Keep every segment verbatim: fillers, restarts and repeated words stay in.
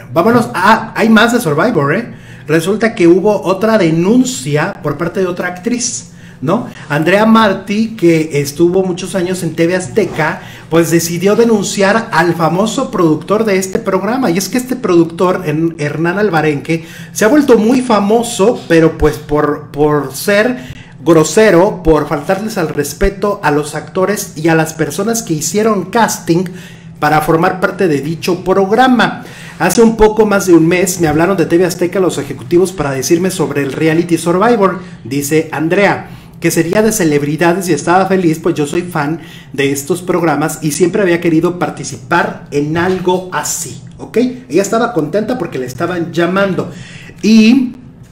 vámonos. Ah, hay más de Survivor, ¿eh? Resulta que hubo otra denuncia por parte de otra actriz, ¿no? Andrea Martí, que estuvo muchos años en T V Azteca, pues decidió denunciar al famoso productor de este programa. Y es que este productor, Hernán Alvarenque, se ha vuelto muy famoso, pero pues por, por ser grosero, por faltarles al respeto a los actores y a las personas que hicieron casting para formar parte de dicho programa. Hace un poco más de un mes me hablaron de T V Azteca los ejecutivos para decirme sobre el reality Survivor, dice Andrea, que sería de celebridades y estaba feliz, pues yo soy fan de estos programas y siempre había querido participar en algo así, ¿ok? Ella estaba contenta porque le estaban llamando y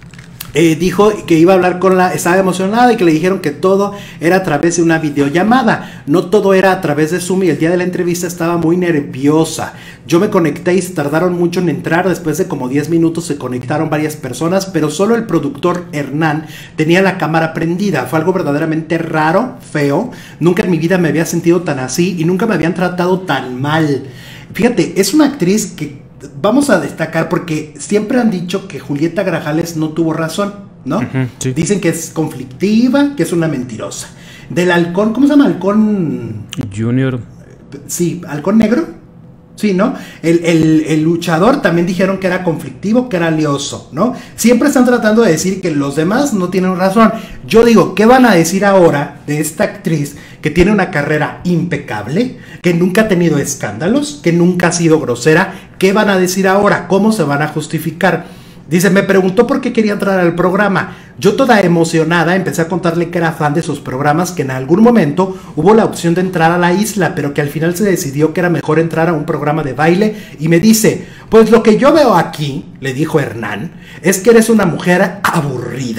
eh, dijo que iba a hablar con la, estaba emocionada y que le dijeron que todo era a través de una videollamada, no todo era a través de Zoom, y el día de la entrevista estaba muy nerviosa. Yo me conecté y se tardaron mucho en entrar, después de como diez minutos se conectaron varias personas, pero solo el productor Hernán tenía la cámara prendida. Fue algo verdaderamente raro, feo, nunca en mi vida me había sentido tan así y nunca me habían tratado tan mal. Fíjate, es una actriz que vamos a destacar porque siempre han dicho que Julieta Grajales no tuvo razón, ¿no? Uh-huh, sí. Dicen que es conflictiva, que es una mentirosa. Del halcón, ¿cómo se llama? Halcón Junior. Sí, halcón negro. Sí, ¿no? El, el, el luchador también dijeron que era conflictivo, que era lioso, ¿no? Siempre están tratando de decir que los demás no tienen razón. Yo digo, ¿qué van a decir ahora de esta actriz que tiene una carrera impecable, que nunca ha tenido escándalos, que nunca ha sido grosera? ¿Qué van a decir ahora? ¿Cómo se van a justificar? Dice, me preguntó por qué quería entrar al programa. Yo toda emocionada empecé a contarle que era fan de sus programas, que en algún momento hubo la opción de entrar a la isla, pero que al final se decidió que era mejor entrar a un programa de baile, y me dice, pues lo que yo veo aquí, le dijo Hernán, es que eres una mujer aburrida,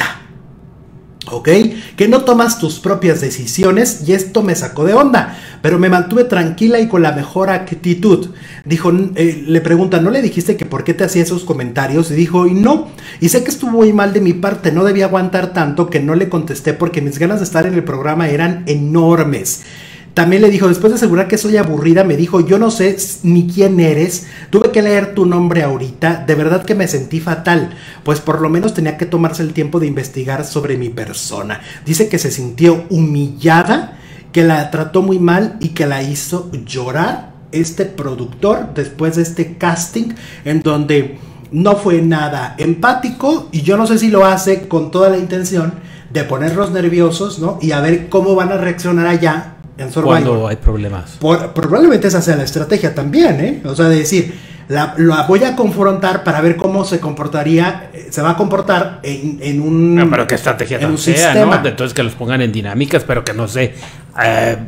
¿ok? Que no tomas tus propias decisiones, y esto me sacó de onda, pero me mantuve tranquila y con la mejor actitud. Dijo, eh, le preguntan, ¿no le dijiste que por qué te hacía esos comentarios? Y dijo, y no, y sé que estuvo muy mal de mi parte, no debía aguantar tanto, que no le contesté porque mis ganas de estar en el programa eran enormes. También le dijo, después de asegurar que soy aburrida, me dijo, yo no sé ni quién eres, tuve que leer tu nombre ahorita, de verdad que me sentí fatal, pues por lo menos tenía que tomarse el tiempo de investigar sobre mi persona. Dice que se sintió humillada, que la trató muy mal y que la hizo llorar este productor después de este casting en donde no fue nada empático, y yo no sé si lo hace con toda la intención de ponerlos nerviosos, ¿no? Y a ver cómo van a reaccionar allá en Survivor. Cuando hay problemas. Por, probablemente esa sea la estrategia también, ¿eh? O sea, de decir, la, la voy a confrontar para ver cómo se comportaría, se va a comportar en, en un no, pero qué estrategia tan sea, ¿no? Entonces que los pongan en dinámicas, pero que no se eh,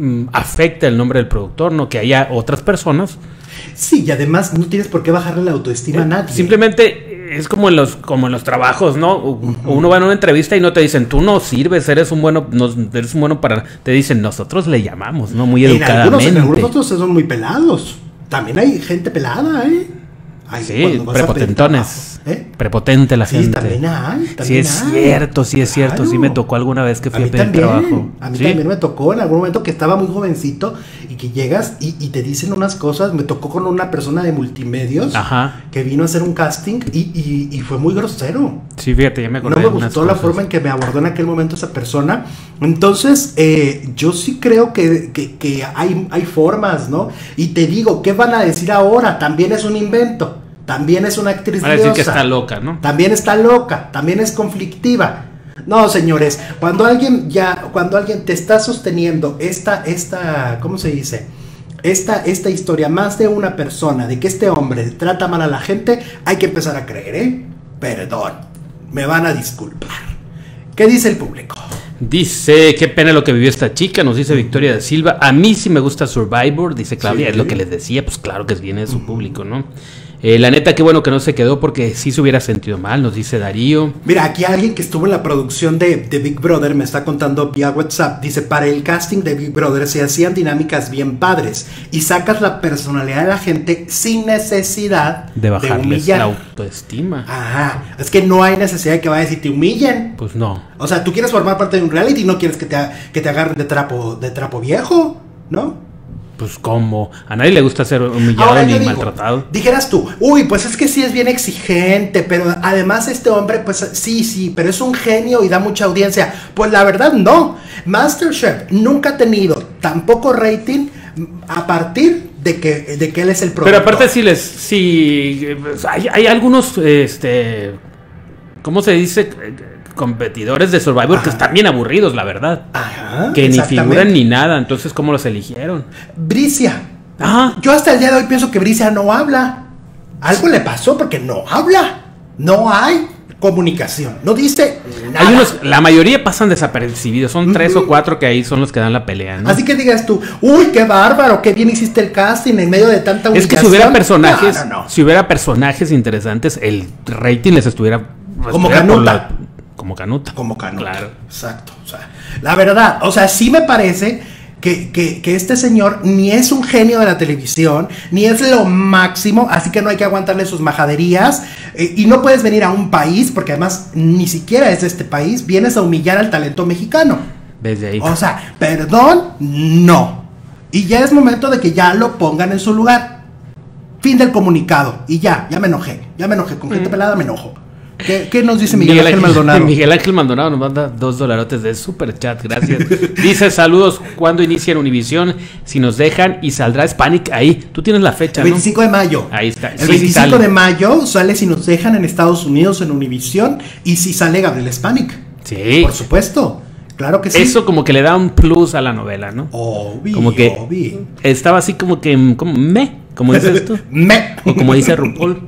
afecte el nombre del productor, ¿no? Que haya otras personas. Sí, y además no tienes por qué bajarle la autoestima eh, a nadie. Simplemente es como en los como en los trabajos, ¿no? Uh-huh. Uno va en una entrevista y no te dicen, tú no sirves, eres un bueno, no, eres un bueno para... Te dicen, nosotros le llamamos, ¿no? Muy educadamente. En algunos, en algunos otros son muy pelados. También hay gente pelada, ¿eh? Ay, sí, prepotentones. ¿Eh? Prepotente la sí, gente. También hay, también sí, es hay. cierto, sí es cierto. Claro. Sí me tocó alguna vez que fui a, a pedir también, trabajo. A mí ¿Sí? también me tocó en algún momento que estaba muy jovencito y que llegas y, y te dicen unas cosas. Me tocó con una persona de multimedios. Ajá. Que vino a hacer un casting y, y, y fue muy grosero. Sí, fíjate, ya me acordé. No me gustó la forma en que me abordó en aquel momento esa persona. Entonces, eh, yo sí creo que, que, que hay, hay formas, ¿no? Y te digo, ¿qué van a decir ahora? También es un invento. También es una actriz Van a decir que está loca, ¿no? También está loca, también es conflictiva. No, señores, cuando alguien ya, cuando alguien te está sosteniendo esta, esta, ¿cómo se dice? Esta, esta historia, más de una persona, de que este hombre trata mal a la gente, hay que empezar a creer, ¿eh? Perdón, me van a disculpar. ¿Qué dice el público? Dice, qué pena lo que vivió esta chica, nos dice Victoria da Silva. A mí sí me gusta Survivor, dice Claudia, sí. Es lo que les decía, pues claro que viene de su uh-huh. público, ¿no? Eh, la neta, qué bueno que no se quedó porque sí se hubiera sentido mal, nos dice Darío. Mira, aquí alguien que estuvo en la producción de, de Big Brother me está contando vía WhatsApp. Dice, para el casting de Big Brother se hacían dinámicas bien padres y sacas la personalidad de la gente sin necesidad de bajarles de humillar. La autoestima. Ajá, es que no hay necesidad de que vayas y te humillen. Pues no. O sea, tú quieres formar parte de un reality y no quieres que te, que te agarren de trapo, de trapo viejo, ¿no? Pues cómo, a nadie le gusta ser humillado Ahora ni yo digo, maltratado. Dijeras tú, uy, pues es que sí es bien exigente, pero además este hombre, pues sí, sí, pero es un genio y da mucha audiencia. Pues la verdad no, MasterChef nunca ha tenido tan poco rating a partir de que, de que él es el productor. Pero aparte si les, si hay, hay algunos, este, ¿cómo se dice? Competidores de Survivor Ajá. que están bien aburridos, la verdad. Ajá, que ni figuran ni nada, entonces ¿cómo los eligieron? Bricia. Ajá. Yo hasta el día de hoy pienso que Bricia no habla. Algo le pasó porque no habla. No hay comunicación. No dice nada. Hay unos, la mayoría pasan desapercibidos. Son uh-huh. tres o cuatro que ahí son los que dan la pelea, ¿no? Así que digas tú, uy, qué bárbaro, qué bien hiciste el casting en medio de tanta humillación. Es que si hubiera personajes, no, no, no. si hubiera personajes interesantes, el rating les estuviera como Canuta. Como Canuta. Como Canuta. Claro. Exacto. O sea, la verdad, o sea, sí me parece que, que, que este señor ni es un genio de la televisión, ni es lo máximo, así que no hay que aguantarle sus majaderías. Eh, y no puedes venir a un país, porque además ni siquiera es de este país, vienes a humillar al talento mexicano. Desde ahí. O sea, perdón, no. Y ya es momento de que ya lo pongan en su lugar. Fin del comunicado. Y ya, ya me enojé. Ya me enojé. Con gente mm. pelada me enojo. ¿Qué, ¿Qué nos dice Miguel, Miguel Ángel Maldonado? Miguel Ángel Maldonado nos manda dos dolarotes de super chat, gracias. Dice, saludos, ¿cuándo inicia en Univisión? Si nos dejan y saldrá Hispanic ahí. Tú tienes la fecha, El veinticinco ¿no? de mayo. Ahí está. El sí, veinticinco sí de mayo sale Si nos dejan en Estados Unidos en Univisión y si sale Gabriel Hispanic. Sí. Por supuesto. Claro que sí. Eso como que le da un plus a la novela, ¿no? Obvio, como que obvio. Estaba así como que, como me, como dices tú. me. O como dice RuPaul.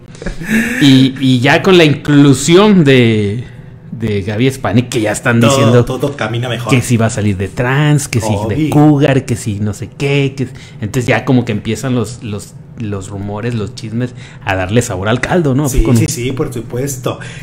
Y, y ya con la inclusión de, de Gaby Hispanic, que ya están todo, diciendo todo camina mejor. Que si va a salir de trans, que si de cougar, que si no sé qué. Que, entonces ya como que empiezan los, los, los rumores, los chismes a darle sabor al caldo, ¿no? Sí, Con... sí, sí, por supuesto.